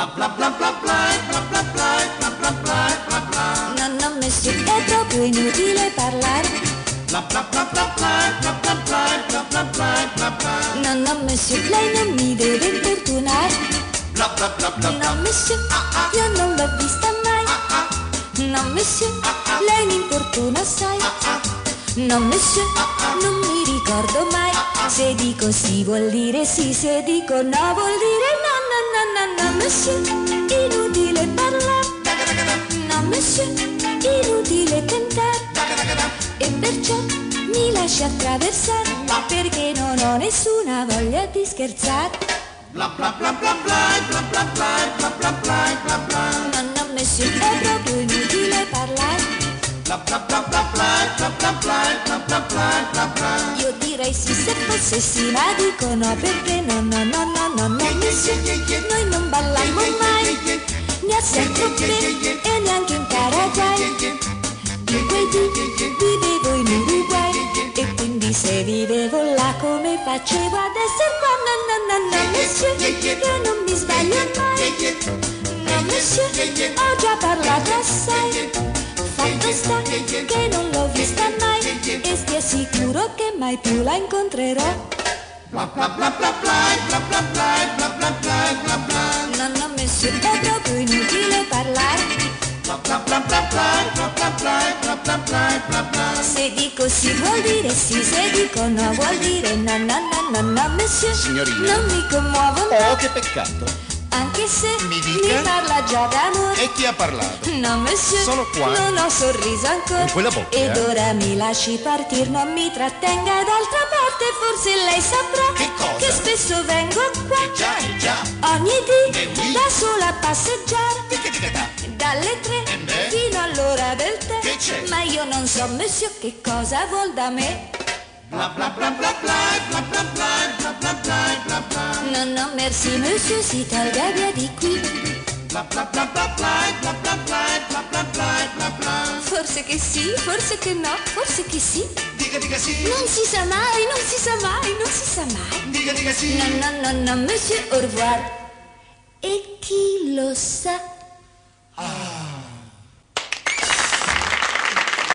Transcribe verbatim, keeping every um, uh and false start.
Bla bla bla bla bla bla bla bla bla bla bla bla bla. No, no, monsieur, è proprio inutile parlare. Bla bla bla bla bla bla bla bla bla bla bla bla bla. No, no, monsieur, lei non mi deve importunare. Bla bla bla bla bla. No, monsieur, io non l'ho vista mai. No, monsieur, lei mi importuna assai. No, monsieur, non mi ricordo mai. Se dico sì vuol dire sì, se dico no vuol dire no, no, no, no, no, monsieur, inutile parlare. No, monsieur, inutile tentare. E perciò mi lasci attraversare, perché non ho nessuna voglia di scherzare. Bla bla bla bla bla bla bla bla bla bla bla bla. No, no, monsieur, è proprio inutile parlare. Bla bla bla bla bla bla bla bla bla bla bla bla. Io direi sì se fosse sì, ma dico no perché no, no, no, no, no, no, monsieur, noi non ballammo mai, né a Saint-Tropez e neanche in Paraguay. In quei dì vivevo in Uruguay e quindi se vivevo là come facevo ad essere qua? No, no, no, no, monsieur, io non mi sbaglio mai. No, monsieur, ho già parlato assai. Fatto sta che non l'ho vista mai e stia sicuro che mai più la incontrerò. Bla bla bla bla bla bla bla bla bla bla bla bla bla. No, no, monsieur, è proprio inutile parlare. Bla bla bla bla bla bla bla bla bla bla bla bla bla. Se dico sì vuol dire sì, se dico no vuol dire no, no, no, no, no, monsieur. Signorina. Non mi commuovo, no. Oh, che peccato. Anche se Mi dica? parla già d'amore. E chi ha parlato? No, monsieur, Solo qua? non ho sorriso ancora. Con quella bocca? Ed ora mi lasci partir, non mi trattenga d'altra parte. Forse lei saprà Che cosa? che spesso vengo qua. Eh già, eh già. Ogni dì, Eh oui. da sola a passeggiare. Che che che da? Dalle tre Eh beh. fino all'ora del tè. Che c'è? Ma io non so, monsieur, che cosa vuol da me. Bla bla bla bla bla bla bla bla bla bla bla bla bla. No, no, merci, monsieur, si tolga via di qui. Bla bla bla bla bla bla bla bla bla bla bla bla bla. Forse che sì, forse che no, forse che sì. Dica dica sì. Non si sa mai, non si sa mai, non si sa mai. Dica dica sì. No, no, no, no, monsieur, au revoir. E chi lo sa? Ah.